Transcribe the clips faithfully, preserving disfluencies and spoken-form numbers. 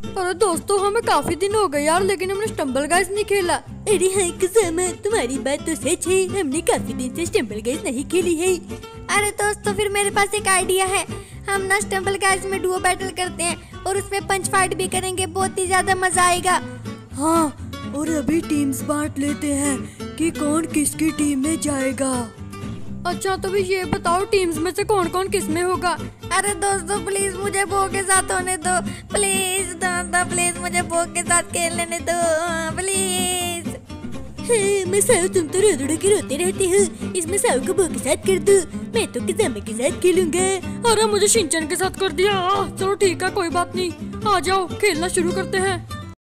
अरे दोस्तों हमें काफी दिन हो गए यार, लेकिन हमने स्टम्बल गाइस नहीं खेला। अरे हाँ कुसामा, तुम्हारी बात तो सच है, हमने काफी दिन से स्टम्बल गाइस नहीं खेली है। अरे दोस्तों फिर मेरे पास एक आइडिया है, हम ना स्टम्बल गाइस में डुओ बैटल करते हैं और उसमें पंच फाइट भी करेंगे, बहुत ही ज्यादा मजा आएगा। हाँ, और अभी टीम्स बांट लेते हैं कि कौन किसकी टीम में जाएगा। अच्छा तो भी ये बताओ टीम्स में से कौन कौन किस में होगा? अरे दोस्तों प्लीज मुझे बो के साथ होने दो, प्लीज दोस्तों प्लीज मुझे बो के साथ खेल लेने दो प्लीज। मसाओ तुम तो रो रो के रोते रहते हो, इस मसाओ को बो के साथ कर दो, मैं तो कुसामा के साथ खेलूंगा। अरे मुझे शिनचैन के साथ कर दिया। चलो ठीक है कोई बात नहीं, आ जाओ खेलना शुरू करते हैं।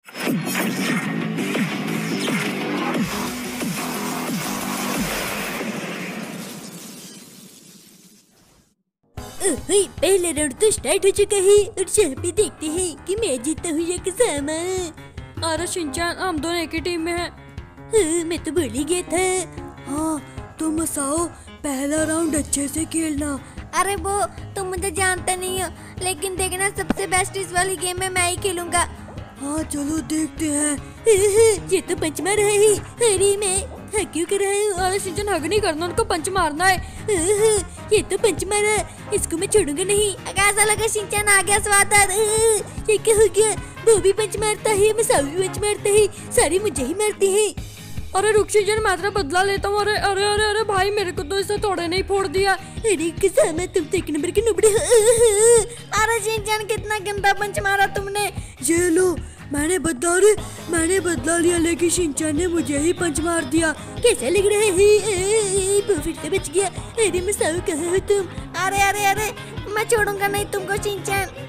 पहला राउंड तो स्टार्ट हो चुका है और यहाँ पे देखते हैं कि मैं जीता हूँ या कुसामा। अरे शिनचैन हम दोनों एक ही टीम में हैं। हाँ, मैं तो भूल ही गया था। हाँ तो मसाओ पहला राउंड अच्छे से खेलना। अरे वो तुम मुझे जानते नहीं हो, लेकिन देखना सबसे बेस्ट इस वाली गेम में मैं ही खेलूंगा। हाँ चलो देखते हैं। ये तो पंच मार रहा है। अरे मैं हाँ क्यों कर रहा हूँ? अरे शिनचैन हग नहीं करना, उनको पंच मारना है। ये तो पंच मारा, इसको मैं छोड़ूंगा नहीं। कैसा लगा शिनचैन आ गया स्वादार? ये क्या हो गया? वो भी पंच मारता है, मसाओ भी पंच मारता है, सारी मुझे ही मारती है। अरे रुक शिनचैन मैं तेरा बदला लेता हूँ। अरे अरे अरे अरे भाई मेरे को तो इसे थोड़े नहीं फोड़ दिया। अरे कुसामा तुम तो एक नंबर के नुबड़े हो। अरे शिनचैन कितना गंदा पंच मारा तुमने। ये लो मैंने बदला रे मैंने बदला लिया, लेकिन शिनचैन ने मुझे ही पंच मार दिया। कैसा लग रहा है? वो फिर से बच गया। अरे मसाओ कहाँ हो तुम? अरे अरे अरे मैं छोड़ूंगा नहीं तुमको शिनचैन।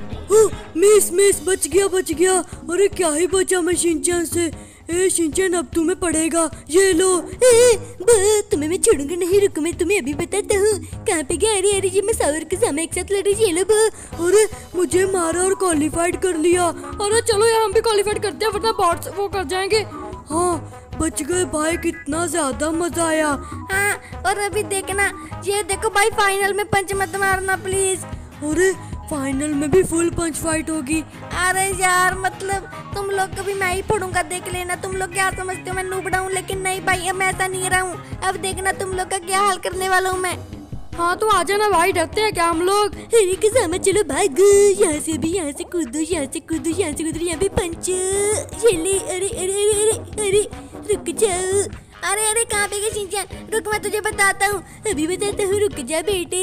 मिस मिस बच गया बच गया। अरे क्या ही बचा मैं शिनचैन से। ए शिनचैन अब तुम्हें पड़ेगा, ये लो। ए, तुम्हें मैं छोड़ूंगा नहीं, रुको मैं तुम्हें अभी बताता हूँ कहाँ पे गया। अरे अरे ये मैं सावर के सामने एक साथ लड़ रही, ये लो। अरे मुझे मारा और क्वालिफाइड कर लिया। अरे चलो यहाँ हम भी क्वालिफाइड करते हैं वरना बॉट्स वो कर जाएंगे। हाँ बच गए भाई, कितना ज्यादा मजा आया। हाँ और अभी देखना, ये देखो भाई फाइनल में पंच मत मारना प्लीज। अरे फाइनल में भी फुल पंच फाइट होगी। अरे यार मतलब तुम लोग को भी मैं ही फोड़ूंगा, देख लेना। तुम लोग क्या समझते हो मैं नूबड़ा हूँ, लेकिन नहीं भाई अब मैं ऐसा नहीं रहा हूँ। अब देखना तुम लोग का क्या हाल करने वाला हूँ मैं। हाँ तो आ जाना भाई, डरते हैं क्या हम लोग? अरे कुसामा चलो भाग, यहाँ से भी, यहाँ से कूदो, यहाँ से कूदो, यहाँ से कूदो, यहाँ पे पंच। ये ले। अरे अरे अरे अरे अरे रुक जाओ। अरे अरे कहाँ पे गए शिनचैन? रुक मैं तुझे बताता हूँ। अभी बताता हूँ, रुक जा बेटे।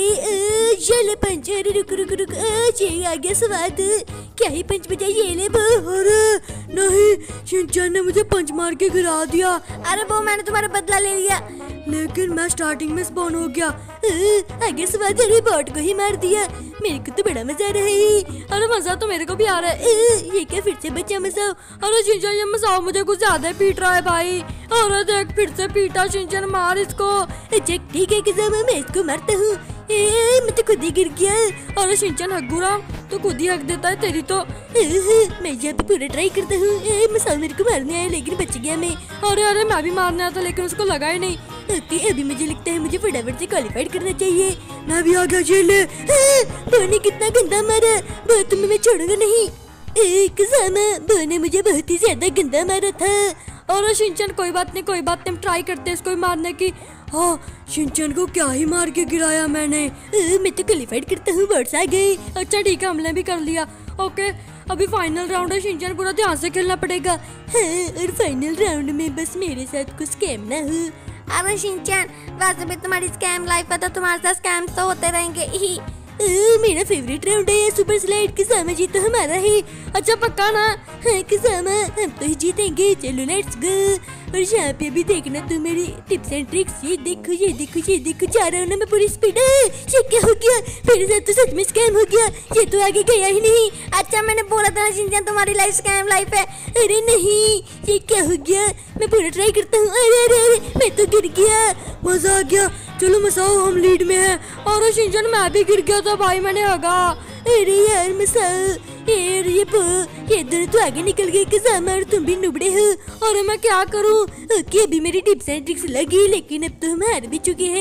चल पंच। अरे रुक रुक रुक, ये आ गया स्वाद। क्या ही पंच बजा, ये ले। अरे नहीं, शिनचैन ने मुझे पंच मार के गिरा दिया। अरे वो मैंने तुम्हारा बदला ले लिया, लेकिन मैं स्टार्टिंग में स्पॉन हो गया। आगे स्वाद। अरे बॉट को ही मार दिया। मेरे को तो बड़ा मजा आ रहा है। अरे मजा तो मेरे को भी आ रहा है। ये क्या फिर से बचा मसाओ? अरे शिनचैन ये मसाओ मुझे कुछ ज्यादा ही पीट रहा है भाई। अरे देख फिर से पीटा शिनचैन, मार इसको। अच्छा ठीक है कुसामा मैं इसको मारता हूँ। मैं तो खुद ही गिर गया। अरे शिनचैन हक गुरा तो खुद ही हक देता है तेरी तो। मैं यहाँ पे पूरा ट्राई करता हूँ। मसाओ मेरे को मारने आया लेकिन बच गया मैं। अरे अरे मैं भी मारने आया था लेकिन उसको लगा ही नहीं। ओके अभी मुझे लगता है मुझे फटाफट से क्वालिफाइड करना चाहिए। मैं भी आ गया। जेल बोने कितना गंदा मारा, वो तुम्हें मैं छोड़ूंगा नहीं। कुसामा बोने मुझे बहुत ही ज्यादा गंदा मारा था। और शिनचैन कोई बात नहीं कोई बात नहीं, हम ट्राई करते हैं इसको मारने की। हाँ शिनचैन को क्या ही मार के गिराया मैंने। मैं तो क्वालिफाइड करता हूँ, वर्ड्स आ गए। अच्छा ठीक है हमने भी कर लिया। ओके अभी फाइनल राउंड है शिनचैन, पूरा ध्यान से खेलना पड़ेगा। हाँ, और फाइनल राउंड में बस मेरे साथ कुछ स्कैम ना हो। अरे शिनचैन वैसे भी तुम्हारी स्कैम लाइफ है तो तुम्हारे साथ स्कैम तो होते रहेंगे ही। मेरा फेवरेट राउंड है सुपर स्लाइड। कुसामा जी तो हमारा है। अच्छा पक्का ना? हाँ कुसामा हम तो ही जीतेंगे, चलो लेट्स गो। और यहाँ पे भी देखना तू मेरी टिप्स एंड ट्रिक्स। ये देखो ये देखो ये देखो, जा रहा हूँ ना मैं पूरी स्पीड। ये क्या हो गया? मेरे साथ तो सच में स्कैम हो गया, ये तो आगे गया ही नहीं। अच्छा मैंने बोला था ना शिनचैन तुम्हारी लाइफ स्कैम लाइफ है। अरे नहीं, ये क्या हो गया? मैं पूरा ट्राई करता हूँ। अरे अरे अरे मैं तो गिर गया। मजा आ गया। चलो मसाओ हम लीड में हैं। और शिनचैन मैं भी गिर गया था भाई, मैंने हगा। अरे यार मसाओ यार ये ये दोनों तो आगे निकल गए। कुसामा और तुम भी नुबड़े हो। अरे मैं क्या करूँ? ओके अभी मेरी टिप्स एंड ट्रिक्स लगी, लेकिन अब तो हम हार भी चुके हैं।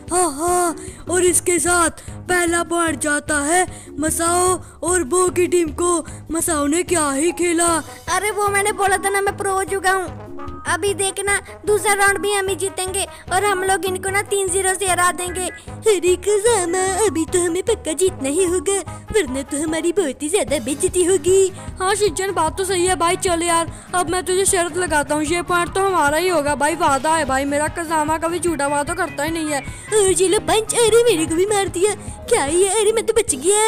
हाँ हाँ, और इसके साथ पहला पॉइंट जाता है मसाओ और बो की टीम को। मसाओ ने क्या ही खेला। अरे वो मैंने बोला था ना, मैं प्रो हो चुका हूँ। अभी देखना दूसरा राउंड भी हम ही जीतेंगे और हम लोग इनको ना तीन जीरो से हरा देंगे। अरे कज़ामा, अभी तो हमें पक्का जीतना ही होगा, वरना तो हमारी बहुत ही ज्यादा बेइज्जती होगी। हाँ शिनचैन, बात तो सही है भाई। चल यार, अब मैं तुझे शर्त लगाता हूँ, ये पॉइंट तो हमारा ही होगा भाई, वादा है भाई मेरा। कज़ामा कभी झूठा बात तो करता ही नहीं है। और चलो पंच। अरे मेरे को भी मार दिया, क्या ही है। अरे मैं तो बच गया।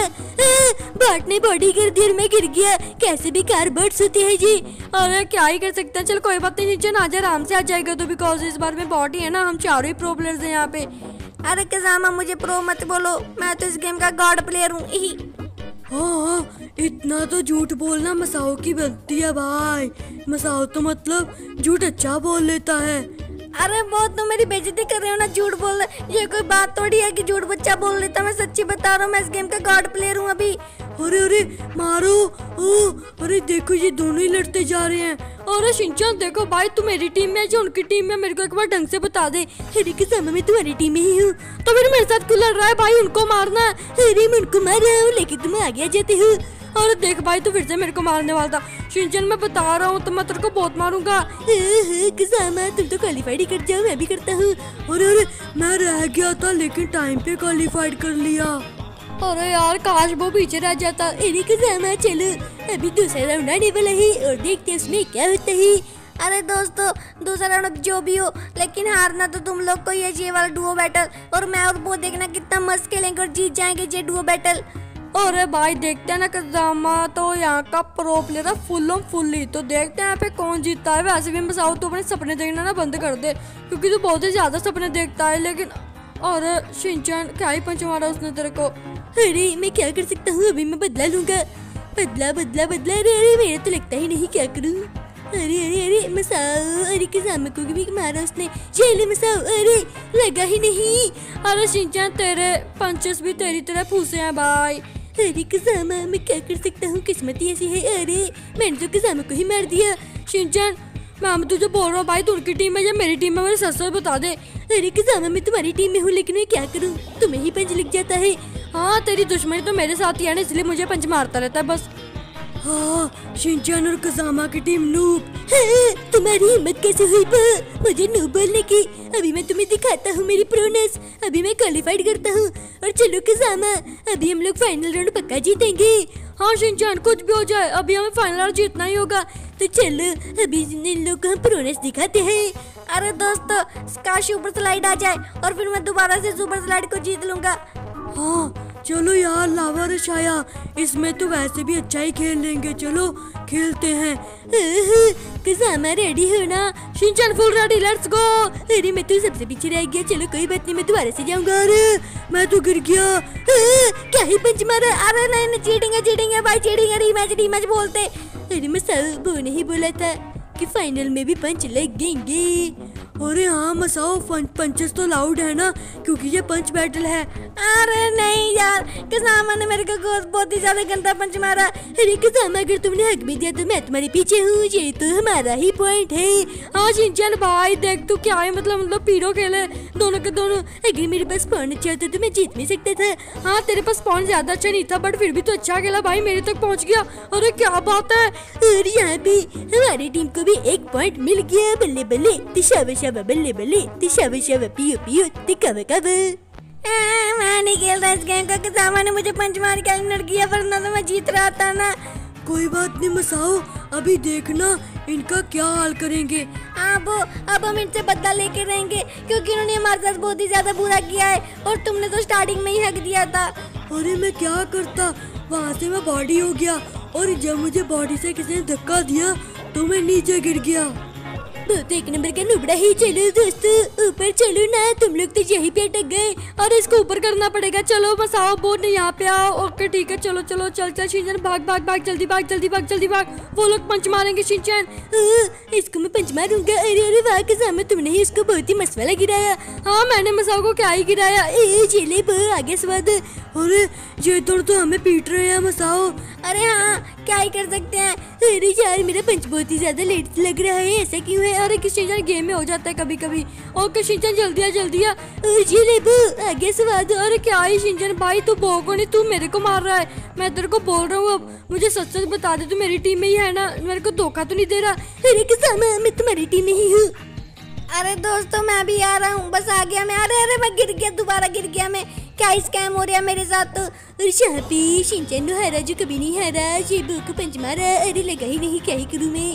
बॉट ने बॉडी कर दी और मैं गिर गया। कैसे बेकार बॉट्स होते हैं जी। अरे क्या ही कर सकते हैं। चल कोई बात नहीं शिनचैन, आज आराम से आ जाएगा तो, बिकॉज इस बार में बॉट ही है ना, हम चारों ही प्रो प्लेयर्स हैं यहाँ पे। अरे कज़ामा मुझे प्रो मत बोलो, मैं तो इस गेम का गॉड प्लेयर हूँ। हाँ हाँ, इतना तो झूठ बोलना मसाओ की बनती है भाई। मसाओ तो मतलब झूठ अच्छा बोल लेता है। अरे वो तो मेरी बेइज्जती कर रहे हो ना, झूठ बोल रहे। ये कोई बात थोड़ी है कि झूठ बच्चा बोल लेता। मैं सच्ची बता रहा हूँ, मैं इस गेम का गॉड प्लेयर हूँ अभी। अरे अरे मारो। ओ अरे देखो, ये दोनों ही लड़ते जा रहे हैं। अरे शिनचैन देखो भाई, तू मेरी टीम में है जो उनकी टीम में, मेरे को एक बार ढंग से बता दे। अरे कज़ामा, मैं तुम्हारी टीम में ही हूँ। तो फिर मेरे साथ क्यों लड़ रहा है भाई? उनको मारना है। अरे मैं उनको मार रहा हूँ, लेकिन तुम आगे आ जाते हो। अरे देख भाई, तू फिर से मेरे को मारने वाला था। शिनचैन मैं बता रहा हूँ, तो मैं तेरे को बहुत मारूंगा। कज़ामा तुम तो क्वालीफाइड ही कर जाओ, मैं भी करता हूँ। अरे अरे मैं रह गया था, लेकिन टाइम पे क्वालीफाइड कर लिया। अरे यार काश वो पीछे रह जाता। अरे कज़ामा चलो, अभी दूसरा राउंड आने वाला है और देखते हैं उसमें क्या होता है। अरे दोस्तों, दूसरा राउंड जो भी हो, लेकिन हारना तो तुम लोग को ही है ये वाला डुओ बैटल। और मैं और वो देखना कितना मस्त खेलेंगे और जीत जाएंगे ये डुओ बैटल। अरे भाई देखते हैं ना, कज़ामा तो यहाँ का प्रो प्लेयर है फुल ऑन फुल्ली। तो देखते हैं यहाँ पे कौन जीतता है। वैसे भी मसाओ तो अपने सपने देखना ना बंद कर दे, क्योंकि तू बहुत ही ज्यादा सपने देखता है। लेकिन अरे शिनचैन क्या ही पंच मारा उसने तेरे को। अरे मैं क्या कर सकता हूँ, अभी मैं बदला लूंगा। बदला बदला बदला। अरे अरे मेरा तो लगता ही नहीं, क्या करूँ। अरे अरे अरे मसाओ, अरे कज़ामा को भी मारा उसने। चले मसाओ, अरे लगा ही नहीं। अरे शिनचैन तेरे पंचेस भी तेरी तरह फूसे हैं भाई। अरे कज़ामा मैं क्या कर सकता हूँ, किस्मत ही ऐसी है। अरे मैंने तो कज़ामा को ही मार दिया। शिनचैन मैं तुझे बोल रहा हूँ भाई, तू उनकी टीम में या मेरी टीम में, मेरे सच सच बता दे। अरे कज़ामा मैं तुम्हारी टीम में हूँ, लेकिन मैं क्या करूँ, तुम्हें ही पंच लग जाता है। हाँ तेरी दुश्मनी तो मेरे साथ ही है ना, इसलिए मुझे पंच मारता रहता है बस। हाँ शिनचैन और कज़ामा की टीम नूब। हाँ, तुम्हारी हिम्मत कैसे हुई मुझे नूब बोलने की। अभी मैं तुम्हें दिखाता हूँ मेरी प्रोनेस। अभी मैं क्वालीफाइड करता हूँ। और चलो कज़ामा, अभी हम लोग फाइनल राउंड पक्का जीतेंगे। हाँ शिनचैन कुछ भी हो जाए, अभी हमें फाइनल राउंड जीतना ही होगा। तो चलो अभी इन लोग को हम प्रोनेस दिखाते हैं। अरे दोस्तों, काश सुपर स्लाइड आ जाए और फिर मैं दोबारा से सुपर स्लाइड को जीत लूंगा। हाँ चलो यार, लावा रशाया, इसमें तो वैसे भी अच्छा ही खेल लेंगे। चलो खेलते हैं। कज़ामा रेडी हो ना? Shinchan full ready, let's go. अरे मैं तो सबसे पीछे रह गया। चलो कोई बात नहीं, मैं दोबारा से जाऊंगा। अरे मैं तो गिर गया। क्या ही पंच मारा। अरे नहीं नहीं, चीटिंग है चीटिंग है भाई, चीटिंग है। रीमैच रीमैच बोलते। अरे मैं सब वो नहीं बोला था कि फाइनल में भी पंच लगेंगे। अरे हाँ मसाओ, पंचेस तो लाउड है ना, क्योंकि ये पंच बैटल है। अरे नहीं यार, कज़ामा ने मेरे को बहुत ही ज्यादा गंदा पंच मारा। अरे कज़ामा, अगर तुमने हक भी दिया तो मैं तुम्हारे पीछे हूँ, ये तो हमारा ही पॉइंट है। हाँ शिनचैन भाई देख तू क्या है, मतलब मतलब पीरो खेले दोनों के दोनों। अगर मेरे पास पॉइंट अच्छा होता तो मैं जीत भी सकता था। हाँ तेरे पास पॉइंट ज्यादा अच्छा नहीं था, बट फिर भी तो अच्छा खेला भाई, मेरे तक पहुँच गया। अरे क्या बात है। और यहाँ पे हमारी टीम को भी एक पॉइंट मिल गया। बल्ले बल्ले तिशावा शावा, बल्ले बल्ले तिशावा शावा, पियो पियो तिकावा कावा। मैं नहीं खेल रहा इस गेम का। कज़ामा ने मुझे पंच मार के एलिमिनेट किया, वरना तो मैं जीत रहा था ना। कोई बात नहीं मसाओ, अभी देखना इनका क्या हाल करेंगे। अब अब हम इनसे बदला लेके रहेंगे, क्योंकि उन्होंने हमारे साथ बहुत ही ज्यादा बुरा किया है और तुमने तो स्टार्टिंग में ही हक दिया था। अरे मैं क्या करता, वहाँ से मैं बॉडी हो गया और जब मुझे बॉडी से किसी ने धक्का दिया तो मैं नीचे गिर गया। बहुत एक नंबर का नुबड़ा ही। चलो दोस्तों ऊपर चलो ना, तुम लोग तो यहीं पे अटक गए। और इसको ऊपर करना पड़ेगा। चलो मसाओ बोर्ड यहाँ पे आओ। ओके ठीक है, चलो चलो चल चल शिनचैन, भाग भाग भाग, जल्दी भाग जल्दी भाग जल्दी भाग। वो लोग पंच मारेंगे शिनचैन। इसको मैं पंच मारूंगा। अरे अरे वाह कज़ामा, तुमने ही इसको बहुत ही मस्त वाला गिराया। हाँ मैंने मसाओ को क्या ही गिराया। ए चले आगे स्वाद। अरे ये दोनों तो हमें पीट रहे हैं मसाओ। अरे हाँ, क्या ही कर सकते हैं। अरे यार मेरा पंच बहुत ही ज्यादा लेट लग रहा है, ऐसा क्यों है? अरे किशिंचन गेम में हो जाता है कभी कभी। और किशिंचन जल्दी आ जल्दी आ। ये ले बो आ गया स्वाद। अरे क्या है शिंचन भाई, तू भोगो नहीं, तू मेरे को मार रहा है। मैं तेरे को बोल रहा हूँ, अब मुझे सच सच बता दे, तू मेरी टीम में ही है ना? मेरे को धोखा तो नहीं दे रहा? अरे किसामा मैं तुम्हारी टीम में ही हूँ। अरे दोस्तों मैं भी आ रहा हूँ, बस आ गया मैं। अरे अरे मैं गिर गया, दोबारा गिर गया मैं। क्या स्कैम हो रहा है मेरे साथ? तो अरे शापी शिनचैन नो हारा जो कभी नहीं हारा, ये बो को पंच मारा। अरे लगा ही नहीं, क्या ही करूँ मैं?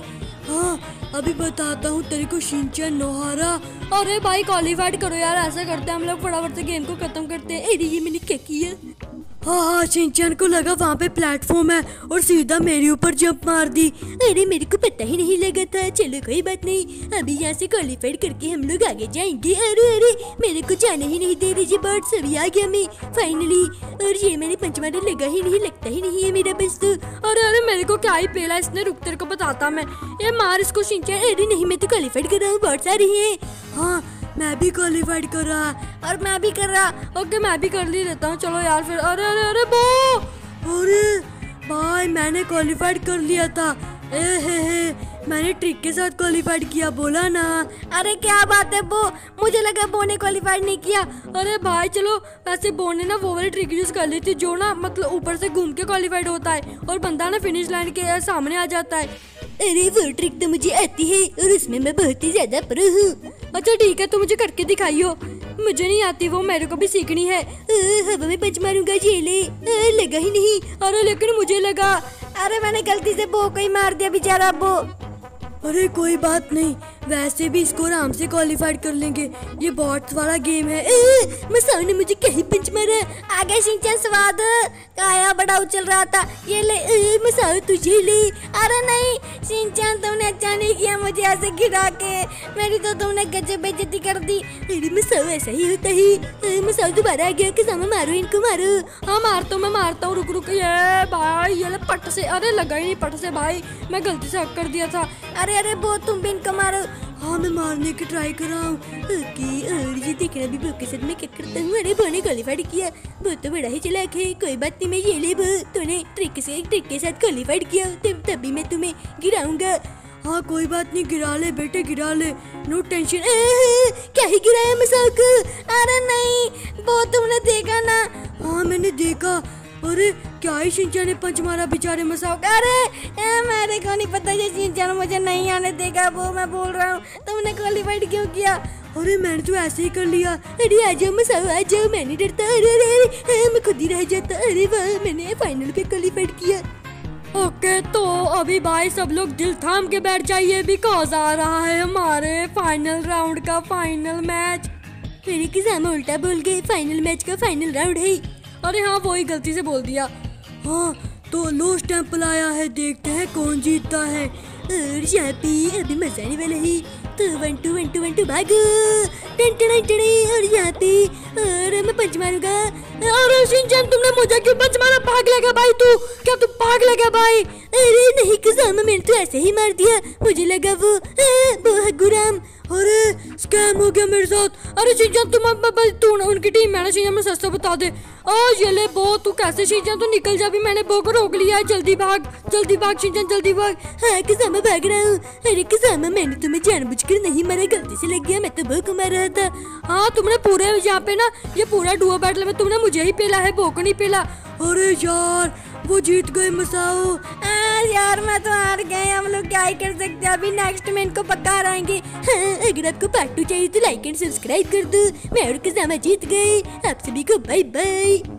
हाँ अभी बताता हूँ तेरे को शिनचैन नो हारा। अरे भाई क्वालिफाइड करो यार, ऐसा करते हैं हम लोग, फटाफट से गेम को खत्म करते हैं। अरे ये मैंने क्या किया? हाँ हाँ शिनचैन को लगा वहाँ पे प्लेटफॉर्म है और सीधा मेरे ऊपर जंप मार दी। अरे मेरे को पता ही नहीं लगा था। चलो कोई बात नहीं, अभी यहाँ से क्वालिफाइड करके हम लोग आगे जाएंगे। अरे अरे मेरे को जाना ही नहीं दे रही ये बर्ड्स। अभी आ गया मैं फाइनली। और ये मैंने पंच मारे, लगा ही नहीं, लगता ही नहीं है मेरा बस तो। अरे अरे मेरे को क्या ही पेला इसने, रुक तेरे को बताता मैं। ये मार इसको शिनचैन। अरे नहीं मैं तो क्वालिफाइड कर रहा हूँ, बर्ड्स आ रही है। हाँ मैं भी क्वालिफाइड कर रहा और मैं भी कर रहा। ओके मैं भी कर ली लेता हूँ, चलो यार फिर। अरे अरे अरे बो, अरे भाई मैंने क्वालिफाइड कर लिया था। ए हे हे, मैंने ट्रिक के साथ क्वालिफाइड किया, बोला ना। अरे क्या बात है बो, मुझे लगा बो ने क्वालिफाइड नहीं किया। अरे भाई चलो, वैसे बो ने ना वो वाली ट्रिक यूज कर ली थी जो ना मतलब ऊपर से घूम के क्वालिफाइड होता है और बंदा ना फिनिश लाइन के सामने आ जाता है। अरे वो ट्रिक तो मुझे आती है और उसमें मैं बहुत ही ज्यादा प्रो हूँ। अच्छा ठीक है, तो मुझे करके दिखाइयो। मुझे नहीं आती वो, मेरे को भी सीखनी है। हवा में पंच मारूंगा, ये ले। लगा ही नहीं। अरे लेकिन मुझे लगा। अरे मैंने गलती से बो को ही मार दिया बेचारा बो। अरे कोई बात नहीं, वैसे भी इसको आराम से क्वालिफाइड कर लेंगे, ये बॉट्स वाला गेम है। मसाओ ने मुझे क्या ही पंच मारा। आगे शिनचैन स्वाद काया बड़ा उछल रहा था। ये ले मसाओ तुझे ले। अरे नहीं शिनचैन, तुमने अच्छा नहीं किया मुझे ऐसे गिरा के, मेरी तो तुमने गजब बेइज्जती कर दी। अरे मसाओ ऐसा ही होता है। मसाओ दोबारा आ गया, किसामा मारो इनको मारो। हाँ मारता हूँ मैं मारता हूँ, रुक रुक। ये भाई ये ले पट से, अरे लगा ही नहीं पट से भाई, मैं गलती से हक कर दिया था। अरे अरे बो तुम भी इनको मारो। हाँ मैं मारने की ट्राई कर रहा हूँ। ओके, और ये देखना भी बो के साथ मैं क्या करता हूँ। अरे बो ने क्वालिफाइड किया, वो तो बड़ा ही चलाक है। कोई बात नहीं, मैं ये ले बो, तूने ट्रिक से ट्रिक के साथ क्वालिफाइड किया तब तभी मैं तुम्हें गिराऊंगा। हाँ कोई बात नहीं, गिरा ले बेटे गिरा ले, नो टेंशन। क्या ही गिराया मसाओ को? अरे नहीं वो तुमने देखा ना? हाँ मैंने देखा। अरे क्या ही शिनचैन ने पंच मारा बेचारे मसाओ। अरे ए, मेरे को नहीं पता ये शिनचैन मुझे नहीं आने देगा। वो मैं बोल रहा हूँ, तुमने क्वालिफाइड क्यों किया? अरे मैंने तो ऐसे ही कर लिया। अरे आ जाओ मसाओ आ जाओ, मैं नहीं डरता। अरे अरे अरे मैं खुद ही रह जाता। अरे वाह, मैंने फाइनल पे क्वालिफाइड किया। ओके तो अभी भाई सब लोग दिल थाम के बैठ जाइए, बिकॉज आ रहा है हमारे फाइनल राउंड का फाइनल मैच। मेरे किसामा उल्टा बोल गए, फाइनल मैच का फाइनल राउंड है। अरे हाँ वही गलती से बोल दिया। हाँ तो लो टेम्पल आया है, देखते हैं कौन जीतता है। और यहाँ पे अभी मजा आने वाला है। तो one two one two one two भागो टन टन टन। और यहाँ पे और मैं पंच मारूंगा। अरे शिनचैन तुमने मुझे क्यों पंच मारा? भाग लगा भाई तू, क्या तू भाग लगा भाई? अरे नहीं किसामा, मैंने तो ऐसे ही मार दिया, मुझे लगा वो वो गुराम। अरे स्कैम हो गया मेरे साथ। अरे शिनचैन तुम अब तू उनकी टीम में ना, शिनचैन मैं सस्ता बता दे। और ये ले बो, तू कैसे शिनचैन तू निकल जा भी, मैंने बो को रोक लिया है। जल्दी भाग जल्दी भाग शिनचैन जल्दी भाग। हाँ किसामा भाग रहा हूँ। अरे किसामा मैंने तुम्हें जानबूझकर नहीं मारा, गलती से लग गया, मैं तो बो को मार रहा था। हाँ तुमने पूरे यहाँ पे ना ये पूरा डुओ बैटल में तुमने मुझे ही पेला है, बो को नहीं पेला। अरे यार वो जीत गए मसाओ। यार मैं तो हार गए, हम लोग क्या ही कर सकते हैं। अभी नेक्स्ट में इनको पक्का हराएंगे। हाँ, अगर आपको पार्ट टू चाहिए तो लाइक एंड सब्सक्राइब कर दो। मैं और किसामा जीत गए। आप सभी को बाय बाय।